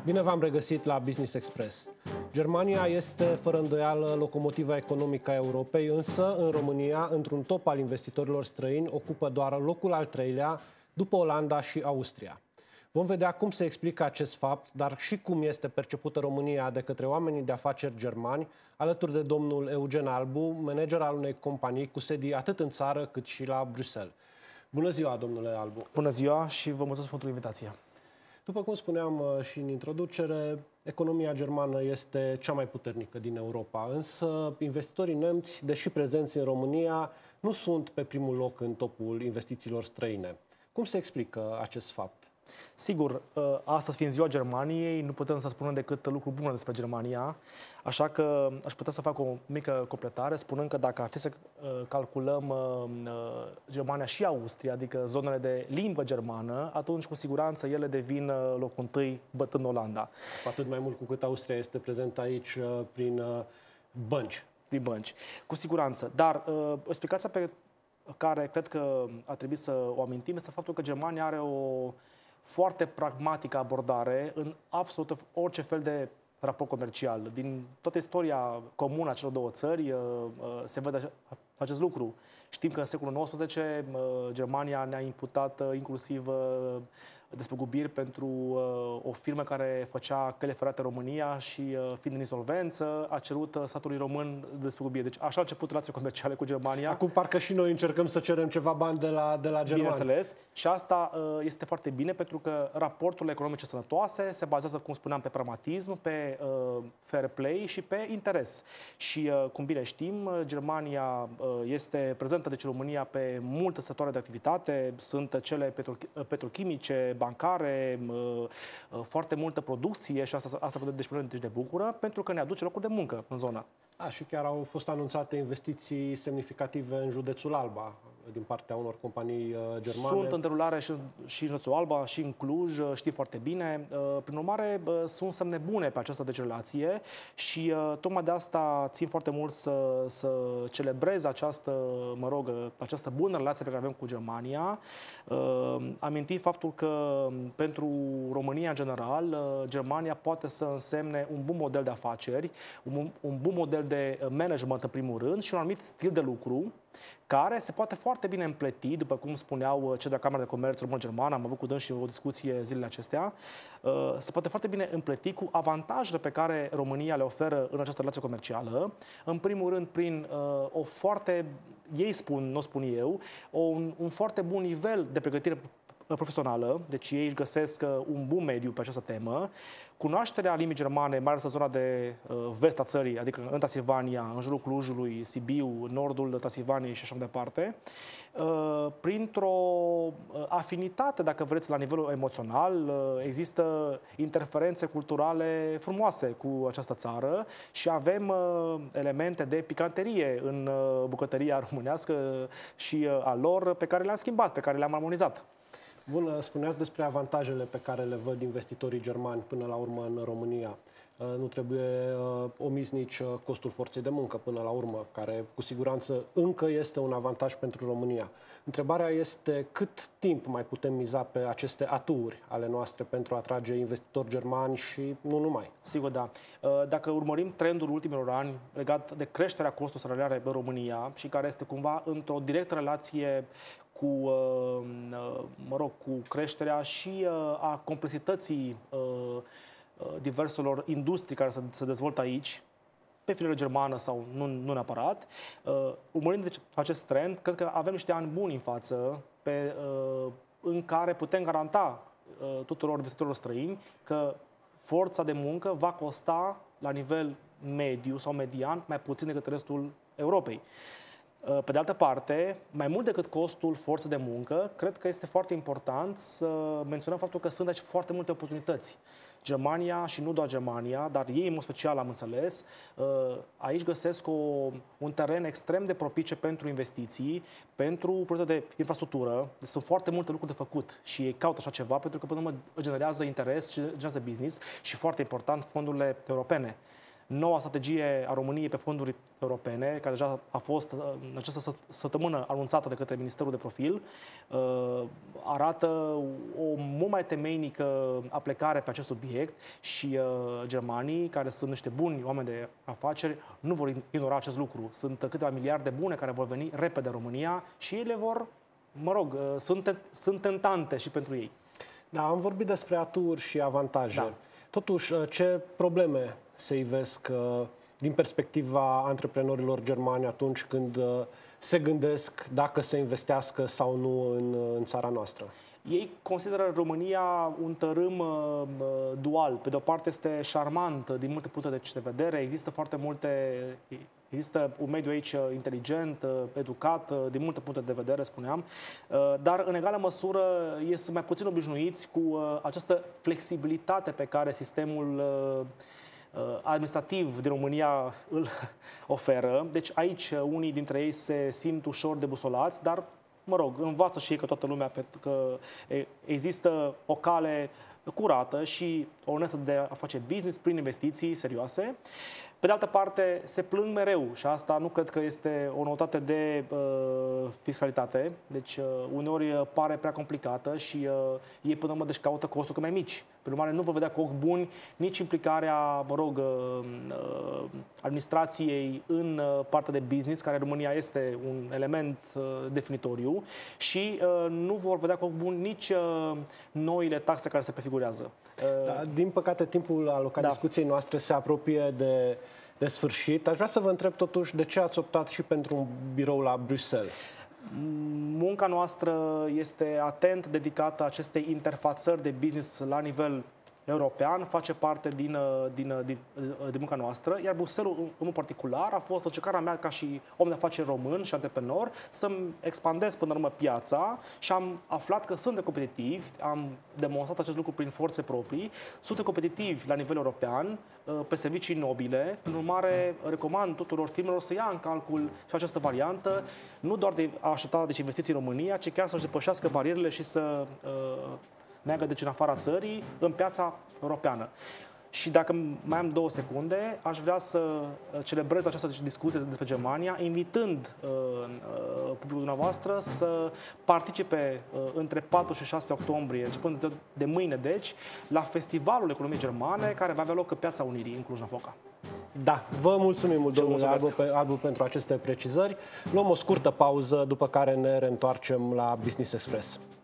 Bine v-am regăsit la Business Express. Germania este fără îndoială locomotiva economică a Europei, însă în România, într-un top al investitorilor străini, ocupă doar locul al treilea, după Olanda și Austria. Vom vedea cum se explică acest fapt, dar și cum este percepută România de către oamenii de afaceri germani, alături de domnul Eugen Albu, manager al unei companii cu sedii atât în țară cât și la Bruxelles. Bună ziua, domnule Albu! Bună ziua și vă mulțumesc pentru invitație. După cum spuneam și în introducere, economia germană este cea mai puternică din Europa, însă investitorii nemți, deși prezenți în România, nu sunt pe primul loc în topul investițiilor străine. Cum se explică acest fapt? Sigur, astăzi fiind ziua Germaniei, nu putem să spunem decât lucruri bune despre Germania, așa că aș putea să fac o mică completare, spunând că dacă ar fi să calculăm Germania și Austria, adică zonele de limbă germană, atunci cu siguranță ele devin locul întâi, bătând Olanda. Cu atât mai mult cu cât Austria este prezentă aici prin bănci. Prin bănci, cu siguranță. Dar explicația pe care cred că ar trebui să o amintim este faptul că Germania are o foarte pragmatică abordare în absolut orice fel de raport comercial. Din toată istoria comună a celor două țări se vede acest lucru. Știm că în secolul XIX Germania ne-a imputat inclusiv despăgubiri pentru o firmă care făcea căile ferate în România și, fiind în insolvență, a cerut statului român despăgubiri. Deci așa a început relații comerciale cu Germania. Acum parcă și noi încercăm să cerem ceva bani de la germani. Bineînțeles. Și asta este foarte bine pentru că raporturile economice sănătoase se bazează, cum spuneam, pe pragmatism, pe fair play și pe interes. Și, cum bine știm, Germania este prezentă, deci România, pe multe sectoare de activitate. Sunt cele petrochimice, bancare, foarte multă producție și asta deci de bucură, pentru că ne aduce locuri de muncă în zonă. Și chiar au fost anunțate investiții semnificative în județul Alba din partea unor companii germane. Sunt în derulare și în județul Alba și în Cluj, știi foarte bine. Prin urmare, sunt semne bune pe această relație și tocmai de asta țin foarte mult să celebrez această bună relație pe care avem cu Germania. Amintind faptul că pentru România în general, Germania poate să însemne un bun model de afaceri, un bun model de management în primul rând și un anumit stil de lucru care se poate foarte bine împleti, după cum spuneau cei de la Camera de Comerț Român-Germană, am avut cu dânsi o discuție zilele acestea, se poate foarte bine împleti cu avantajele pe care România le oferă în această relație comercială. În primul rând, prin o foarte, ei spun, nu spun eu, un foarte bun nivel de pregătire profesională, deci ei își găsesc un bun mediu pe această temă. Cunoașterea limbii germane, mai ales în zona de vest a țării, adică în Transilvania, în jurul Clujului, Sibiu, nordul Transilvaniei și așa mai departe, printr-o afinitate, dacă vreți, la nivelul emoțional, există interferențe culturale frumoase cu această țară și avem elemente de picanterie în bucătăria românească și a lor pe care le-am schimbat, pe care le-am armonizat. Bun, spuneați despre avantajele pe care le văd investitorii germani până la urmă în România. Nu trebuie omis nici costul forței de muncă până la urmă, care cu siguranță încă este un avantaj pentru România. Întrebarea este cât timp mai putem miza pe aceste aturi ale noastre pentru a atrage investitori germani și nu numai. Sigur, da. Dacă urmărim trendul ultimilor ani legat de creșterea costurilor salariale în România și care este cumva într-o directă relație cu creșterea și a complexității diverselor industrii care se dezvoltă aici, pe filieră germană sau nu neapărat. Urmărind deci acest trend, cred că avem niște ani buni în față în care putem garanta tuturor investitorilor străini că forța de muncă va costa la nivel mediu sau median mai puțin decât restul Europei. Pe de altă parte, mai mult decât costul forței de muncă, cred că este foarte important să menționăm faptul că sunt aici foarte multe oportunități. Germania și nu doar Germania, dar ei în mod special, am înțeles, aici găsesc un teren extrem de propice pentru investiții, pentru proiecte de infrastructură. Sunt foarte multe lucruri de făcut și ei caută așa ceva pentru că până la urmă generează interes și generează business și, foarte important, fondurile europene. noua strategie a României pe fonduri europene, care deja a fost în această săptămână anunțată de către Ministerul de Profil, arată o mult mai temeinică aplecare pe acest subiect și germanii, care sunt niște buni oameni de afaceri, nu vor ignora acest lucru. Sunt câteva miliarde bune care vor veni repede în România și ele vor, sunt tentante și pentru ei. Da, am vorbit despre aturi și avantaje. Da. Totuși, ce probleme se ivesc din perspectiva antreprenorilor germani atunci când se gândesc dacă să investească sau nu în țara noastră? Ei consideră România un tărâm dual. Pe de o parte este șarmant din multe puncte de vedere, există un mediu aici inteligent, educat, din multe puncte de vedere, spuneam, dar în egală măsură sunt mai puțin obișnuiți cu această flexibilitate pe care sistemul administrativ din România îl oferă. Deci aici unii dintre ei se simt ușor debusolați, dar învață și ei că toată lumea că există o cale curată și onestă de a face business prin investiții serioase. Pe de altă parte, se plâng mereu și asta nu cred că este o noutate de fiscalitate. Deci, uneori pare prea complicată și ei până la urmă caută costuri mai mici. Prin urmare, nu vă vedea cu ochi buni nici implicarea, administrației în partea de business, care în România este un element definitoriu, și nu vor vedea cu ochi buni nici noile taxe care se prefigurează. Da, din păcate, timpul alocat discuției noastre se apropie de sfârșit. Aș vrea să vă întreb totuși de ce ați optat și pentru un birou la Bruxelles. Munca noastră este atent dedicată acestei interfațări de business la nivel european, face parte din munca noastră, iar Bruxelles, în particular, a fost încercarea mea ca și om de afaceri român și antreprenor să-mi expandez până la urmă piața și am aflat că suntem competitivi, am demonstrat acest lucru prin forțe proprii, suntem competitivi la nivel european, pe servicii nobile. Prin urmare, recomand tuturor firmelor să ia în calcul și această variantă, nu doar de a aștepta investiții în România, ci chiar să-și depășească barierele și să meargă în afara țării, în piața europeană. Și dacă mai am 2 secunde, aș vrea să celebrez această discuție despre Germania, invitând publicul dumneavoastră să participe între 4 și 6 octombrie, începând de mâine, deci, la Festivalul Economiei Germane, care va avea loc în Piața Unirii, în Cluj-Napoca. Da, vă mulțumim mult, domnule Albu, pentru aceste precizări. Luăm o scurtă pauză, după care ne reîntoarcem la Business Express.